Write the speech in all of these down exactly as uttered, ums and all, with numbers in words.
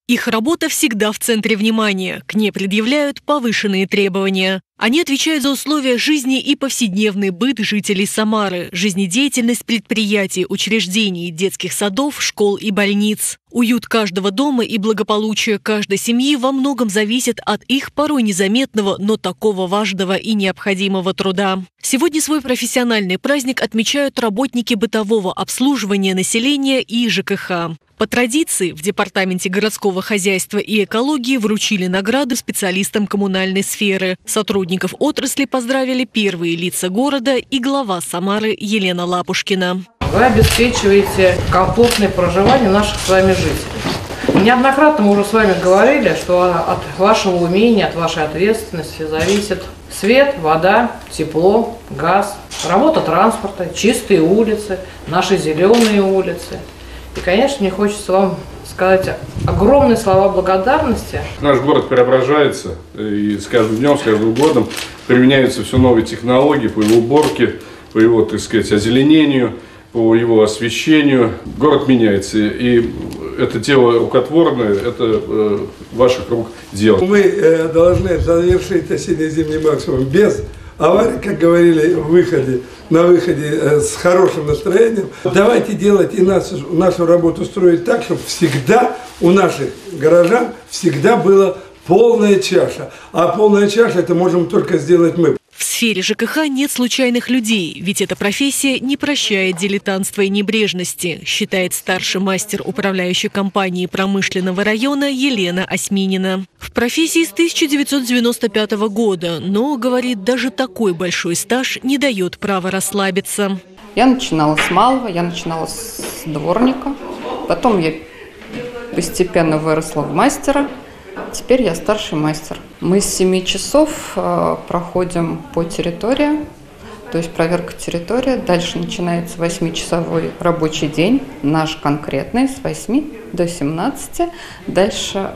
Их работа всегда в центре внимания, к ней предъявляют повышенные требования. Они отвечают за условия жизни и повседневный быт жителей Самары, жизнедеятельность предприятий, учреждений, детских садов, школ и больниц. Уют каждого дома и благополучие каждой семьи во многом зависит от их порой незаметного, но такого важного и необходимого труда. Сегодня свой профессиональный праздник отмечают работники бытового обслуживания населения и ЖКХ. По традиции в Департаменте городского хозяйства и экологии вручили награды специалистам коммунальной сферы. Сотрудников отрасли поздравили первые лица города и глава Самары Елена Лапушкина. Вы обеспечиваете комфортное проживание наших с вами жителей. Неоднократно мы уже с вами говорили, что от вашего умения, от вашей ответственности зависит свет, вода, тепло, газ, работа транспорта, чистые улицы, наши зеленые улицы. И, конечно, мне хочется вам сказать огромные слова благодарности. Наш город преображается, и с каждым днем, с каждым годом применяются все новые технологии по его уборке, по его, так сказать, озеленению, по его освещению. Город меняется, и это дело рукотворное, это э, ваших рук дело. Мы э, должны завершить осенне-зимний максимум без аварий, как говорили, в выходе, на выходе э, с хорошим настроением. Давайте делать и нас, нашу работу строить так, чтобы всегда у наших горожан всегда была полная чаша. А полная чаша это можем только сделать мы. В сфере ЖКХ нет случайных людей, ведь эта профессия не прощает дилетантства и небрежности, считает старший мастер управляющей компании промышленного района Елена Осьминина. В профессии с тысяча девятьсот девяносто пятого года, но, говорит, даже такой большой стаж не дает права расслабиться. Я начинала с малого, я начинала с дворника, потом я постепенно выросла в мастера. Теперь я старший мастер. Мы с семи часов э, проходим по территории, то есть проверка территории. Дальше начинается восьмичасовой рабочий день, наш конкретный, с восьми до семнадцати. Дальше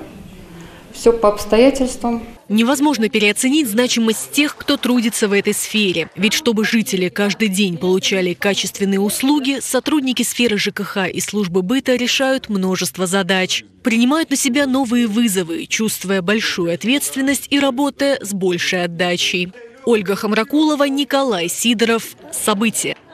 все по обстоятельствам. Невозможно переоценить значимость тех, кто трудится в этой сфере. Ведь чтобы жители каждый день получали качественные услуги, сотрудники сферы ЖКХ и службы быта решают множество задач. Принимают на себя новые вызовы, чувствуя большую ответственность и работая с большей отдачей. Ольга Хамракулова, Николай Сидоров. События.